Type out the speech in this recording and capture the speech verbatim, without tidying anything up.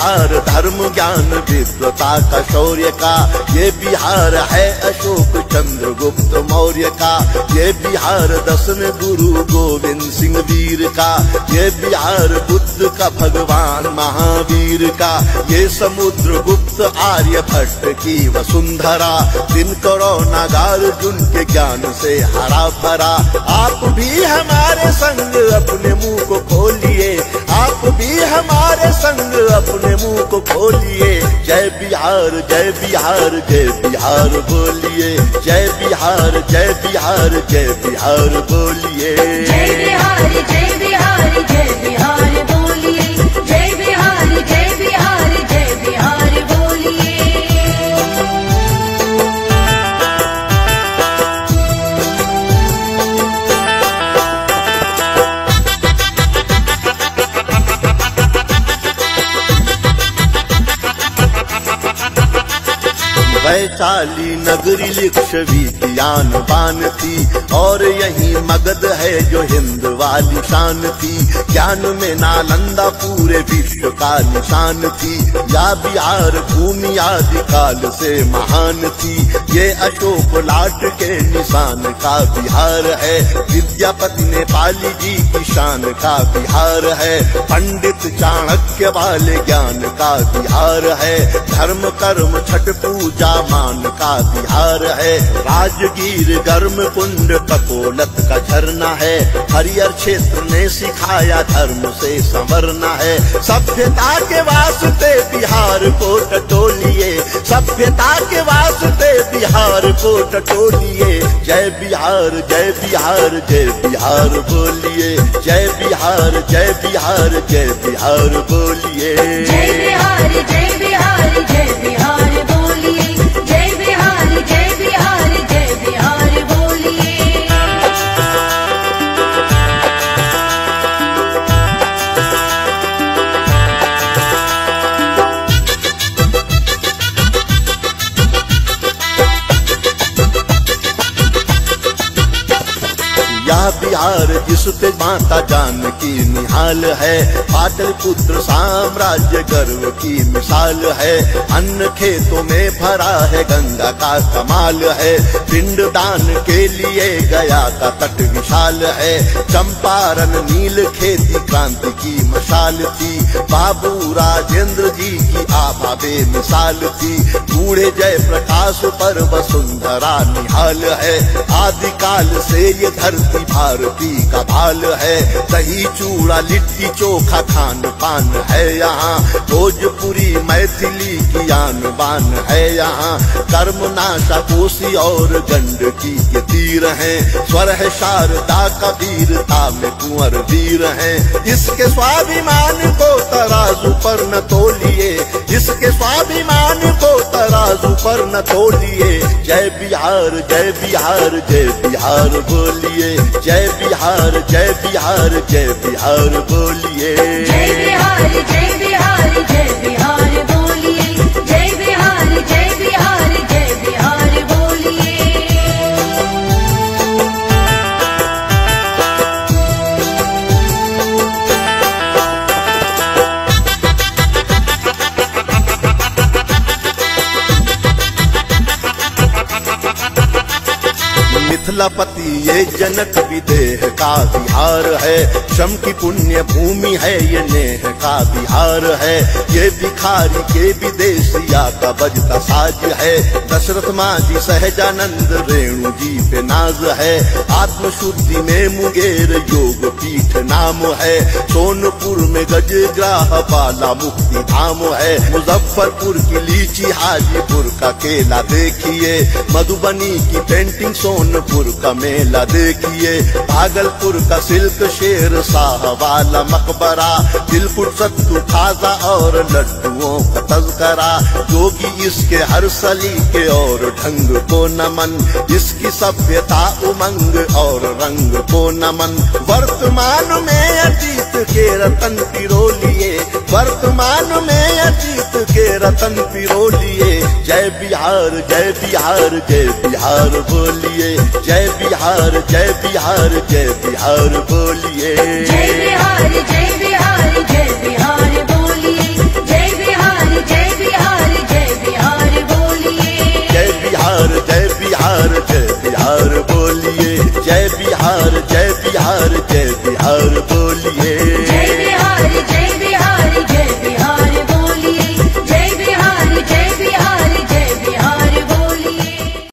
बिहार धर्म ज्ञान विद्वता का शौर्य का, ये बिहार है अशोक चंद्रगुप्त मौर्य का, ये बिहार दसवें गुरु गोविंद सिंह वीर का, ये बिहार बुद्ध का भगवान महावीर का, ये समुद्र गुप्त आर्यभट्ट की वसुंधरा, दिनकरों नागार्जुन के ज्ञान से हरा भरा। आप भी हमारे संग अपने मुंह को खोलिए, आप भी हमारे संग अपने मुंह को खोलिए। जय बिहार जय बिहार जय बिहार बोलिए, जय बिहार जय बिहार जय बिहार बोलिए। जय बिहार जय बिहार जय बिहार बोलिए, जय बिहार जय बिहार जय बिहार बोलिए। वैशाली नगरी लिच्छवी ज्ञान बान थी, और यही मगध है जो हिंद वाली शान थी। ज्ञान में नालंदा पूरे विश्व का निशान थी, या बिहार भूमि आदि काल से महान थी। ये अशोक लाट के निशान का बिहार है, विद्यापति नेपाली जी की शान का बिहार है। पंडित चाणक्य वाले ज्ञान का बिहार है, धर्म कर्म छठ पूजा मान का बिहार है। राजगीर गर्म कुंड कपोलत का झरना है, हरियर क्षेत्र ने सिखाया धर्म से संवरना है। सभ्यता के वास्ते बिहार को टटोलिए, सभ्यता के वास्ते बिहार को टटोलिए। जय बिहार जय बिहार जय बिहार बोलिए, जय बिहार जय बिहार जय बिहार बोलिए। जय बिहार जय बिहार जय बिहार बोलिए, जय बिहार जय बिहार जय बिहार बोलिए। यह बिहार जिसपे माता जानकी निहाल है, पाटलिपुत्र साम्राज्य गर्व की मिसाल है। अन्न खेतों में भरा है गंगा का कमाल है, पिंड दान के लिए गया का तट विशाल है। चंपारण नील खेती क्रांति की मशाल थी, बाबू राजेंद्र जी की आभा बेमिसाल थी। बूढ़े जय प्रकाश पर वसुंधरा निहाल है, आदिकाल से ये धरती भारती का भाल है। दही चूड़ा लिट्टी चोखा खान पान है यहाँ, भोजपुरी मैथिली की आन बान है यहाँ। कर्मनाशा कोसी और गंडकी के तीर हैं, स्वर है शारदा का वीरता में कुंवर वीर हैं। इसके स्वाभिमान को तराजू पर न तोलिए, इसके स्वाभिमान को तराजू पर न तोलिए। जय बिहार जय बिहार जय बिहार बोलिए, जय बिहार जय बिहार जय बिहार बोलिए। जय बिहार जय बिहार जय बिहार बोलिए, जय बिहार जय बिहार जय बिहार बोलिए। मिथिलापति ये जनक विदेह का बिहार है, श्रम की पुण्य भूमि है ये नेह का बिहार है। ये भिखारी के विदेशिया का बजता साज है, दशरथ माँ जी सहजानंद रेणु जी पे नाज है। आत्मशुद्धि में मुंगेर योग पीठ नाम है, सोनपुर में गजग्राह बाला मुक्ति धाम है। मुजफ्फरपुर की लीची हाजीपुर का केला देखिए, मधुबनी की पेंटिंग सोनपुर का मेला देखिए। भागलपुर का सिल्क शेर शाह वाला मकबरा, दिलकुट सत्तू खाजा और लड्डुओं का तज़करा। जोगी इसके हर सलीके और ढंग को नमन, इसकी सभ्यता उमंग और रंग को नमन। वर्तमान में अतीत के रतन पिरोलिए, वर्तमान में अतीत के रतन पिरोलिए। जय बिहार जय बिहार जय बिहार बोलिए, जय बिहार जय बिहार जय बिहार बोलिए। जय बिहार जय बिहार जय बिहार बोलिए, जय बिहार बिहार बोलिए।